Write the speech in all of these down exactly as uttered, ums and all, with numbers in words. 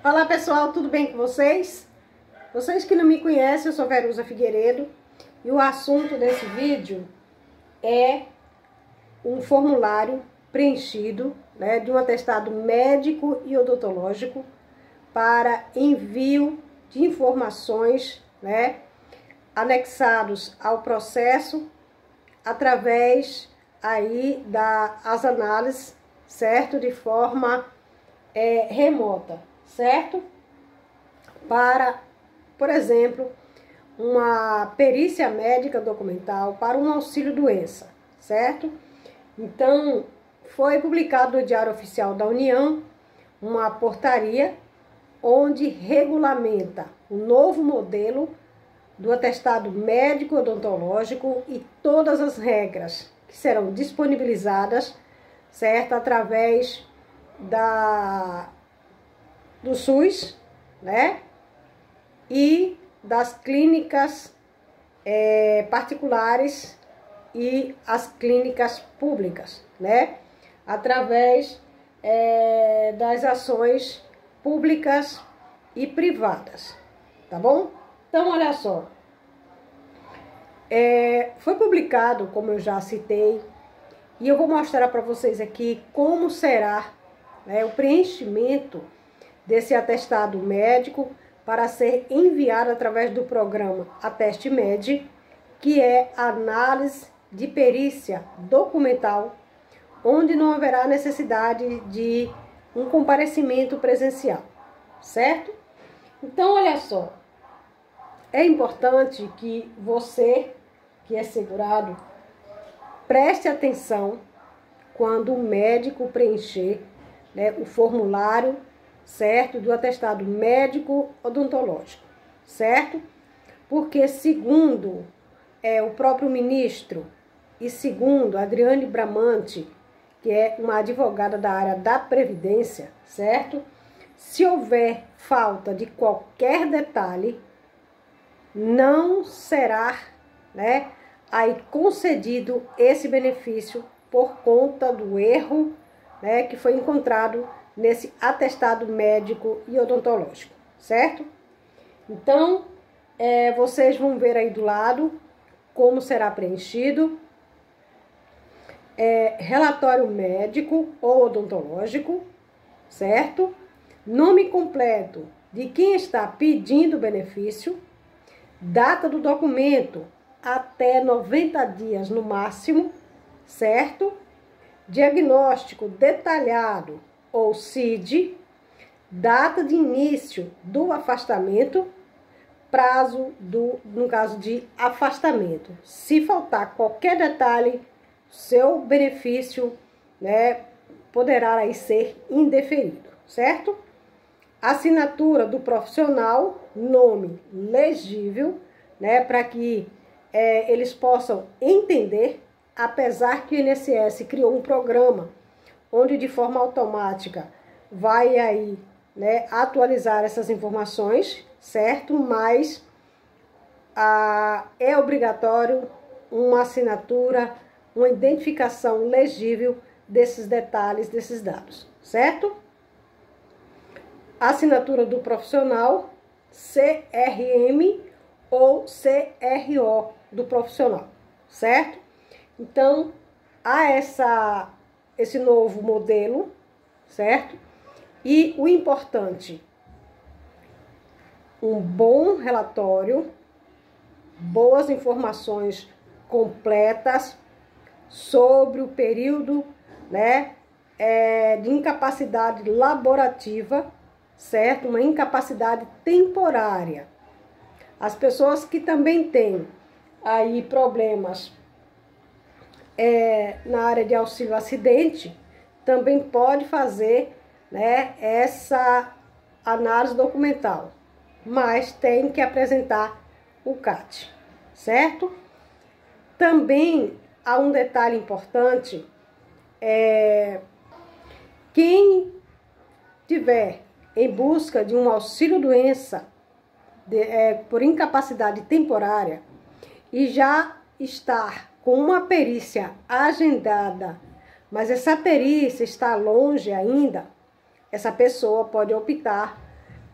Olá pessoal, tudo bem com vocês? Vocês que não me conhecem, eu sou Verusa Figueiredo e o assunto desse vídeo é um formulário preenchido, né, de um atestado médico e odontológico para envio de informações, né, anexados ao processo através aí das análises, certo? De forma é, remota, certo? Para, por exemplo, uma perícia médica documental para um auxílio-doença, certo? Então, foi publicado no Diário Oficial da União uma portaria onde regulamenta o novo modelo do atestado médico odontológico e todas as regras que serão disponibilizadas, certo? Através da, do SUS, né? E das clínicas é, particulares e as clínicas públicas, né? Através é, das ações públicas e privadas, tá bom? Então, olha só, é, foi publicado, como eu já citei, e eu vou mostrar para vocês aqui como será, né, o preenchimento desse atestado médico para ser enviado através do programa AtesteMed, que é análise de perícia documental, onde não haverá necessidade de um comparecimento presencial, certo? Então, olha só, é importante que você, que é segurado, preste atenção quando o médico preencher, né, o formulário, certo, do atestado médico odontológico, certo? Porque segundo é, o próprio ministro e segundo Adriane Bramante, que é uma advogada da área da Previdência, certo? Se houver falta de qualquer detalhe, não será, né, aí concedido esse benefício por conta do erro, né, que foi encontrado nesse atestado médico e odontológico, certo? Então, é, vocês vão ver aí do lado como será preenchido. É, relatório médico ou odontológico, certo? Nome completo de quem está pedindo o benefício, data do documento até noventa dias no máximo, certo? Diagnóstico detalhado ou C I D, data de início do afastamento, prazo do, no caso de afastamento. Se faltar qualquer detalhe, seu benefício, né, poderá aí ser indeferido, certo? Assinatura do profissional, nome legível, né, para que é, eles possam entender, apesar que o I N S S criou um programa onde de forma automática vai aí, né, atualizar essas informações, certo? Mas a, é obrigatório uma assinatura, uma identificação legível desses detalhes, desses dados, certo? Assinatura do profissional, C R M ou C R O do profissional, certo? Então, há essa, esse novo modelo, certo? E o importante, um bom relatório, boas informações completas sobre o período, né, é, de incapacidade laborativa, certo? Uma incapacidade temporária. As pessoas que também têm aí problemas é, na área de auxílio acidente, também pode fazer, né, essa análise documental, mas tem que apresentar o C A T, certo? Também há um detalhe importante, é, quem tiver em busca de um auxílio-doença é, por incapacidade temporária e já estar com uma perícia agendada, mas essa perícia está longe ainda, essa pessoa pode optar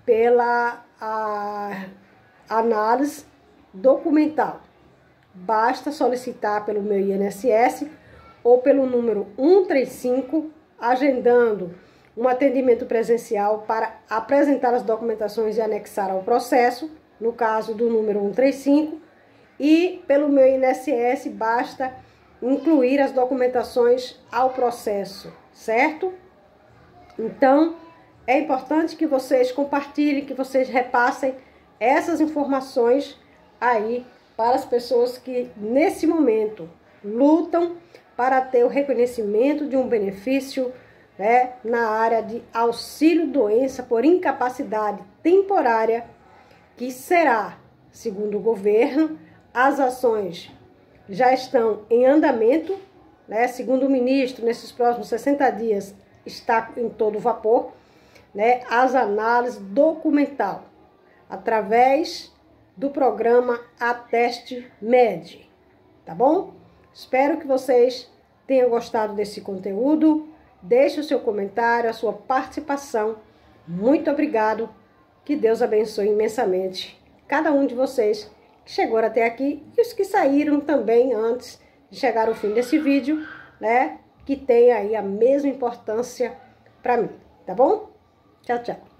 pela a, análise documental. Basta solicitar pelo meu I N S S ou pelo número um três cinco, agendando um atendimento presencial para apresentar as documentações e anexar ao processo, no caso do número um três cinco, e pelo meu I N S S basta incluir as documentações ao processo, certo? Então, é importante que vocês compartilhem, que vocês repassem essas informações aí para as pessoas que, nesse momento, lutam para ter o reconhecimento de um benefício, né, na área de auxílio-doença por incapacidade temporária, que será, segundo o governo, as ações já estão em andamento, né, segundo o ministro, nesses próximos sessenta dias, está em todo vapor, né, as análises documental, através do programa Ateste Med, tá bom? Espero que vocês tenham gostado desse conteúdo. Deixe o seu comentário, a sua participação. Muito obrigado. Que Deus abençoe imensamente cada um de vocês que chegou até aqui e os que saíram também antes de chegar ao fim desse vídeo, né? Que tem aí a mesma importância para mim, tá bom? Tchau, tchau.